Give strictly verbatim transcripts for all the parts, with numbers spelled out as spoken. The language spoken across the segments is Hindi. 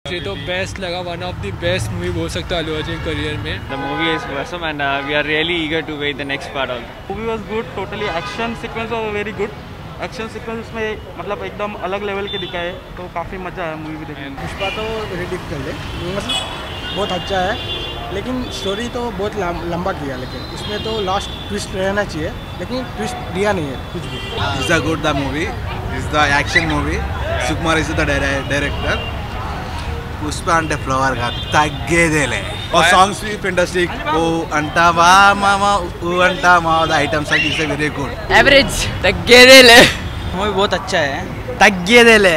मुझे तो बेस्ट लगा, one of the best movie बोल सकता है अल्लू अर्जुन करियर में। The movie is awesome and uh, we are really eager to wait the next part also. Movie was good, totally action sequence was very good. Action sequence में मतलब एकदम अलग लेवल के दिखाए तो काफ़ी मज़ा आया मूवी देखने में। पुष्पा तो वेरी डिफिकल्ट है, मतलब बहुत अच्छा है, लेकिन स्टोरी तो बहुत लंबा किया, लेकिन इसमें तो लास्ट ट्विस्ट रहना चाहिए, लेकिन ट्विस्ट दिया नहीं है कुछ भी। Is the good the movie, is the action movie, Sukumar is the director. Pushpa అంటే ఫ్లవర్ కాదు తగ్గేదేలే, और सॉन्ग्स भी फैंटास्टिक, ओ अंटावा मामा ओ अंटा मामा, the items are is very good. Average तగ్గేదేలే, मूवी बहुत अच्छा है, तగ్గేదేలే।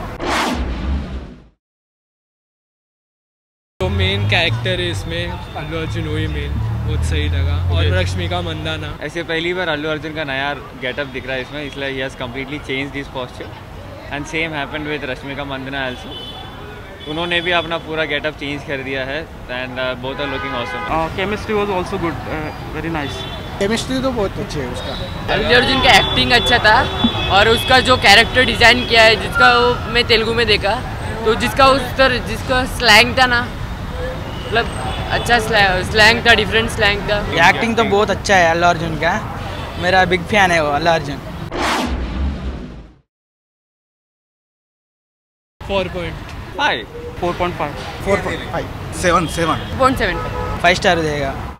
तो मेन कैरेक्टर है इसमें अल्लू अर्जुन, वही मेन बहुत सही लगा, और रश्मिका मंदाना। ऐसे पहली बार अल्लू अर्जुन का नया गेटअप दिख रहा है इसमें, इसलिए ही has completely change this posture and same happened with Rashmika Mandanna also. उन्होंने भी अपना पूरा गेटअप चेंज कर दिया है and both are looking awesome. Chemistry was also good, very nice. Chemistry तो बहुत अच्छी है उसका। अल्लू अर्जुन का एक्टिंग अच्छा था, और उसका जो कैरेक्टर डिज़ाइन किया है, जिसका वो मैं तेलुगु में देखा, तो जिसका उस तरह जिसका स्लैंग था ना, मतलब अच्छा स्लैंग था, डिफरेंट स्लैंग था। एक्टिंग तो बहुत अच्छा है अल्लू अर्जुन का, मेरा बिग फैन है वो Allu Arjun. Four point five four point five four point five seven seven point seven five star देगा।